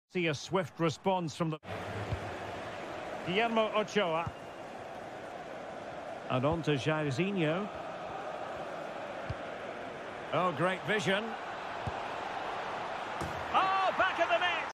See a swift response from the... Guillermo Ochoa. And on to Jairzinho. Oh, great vision.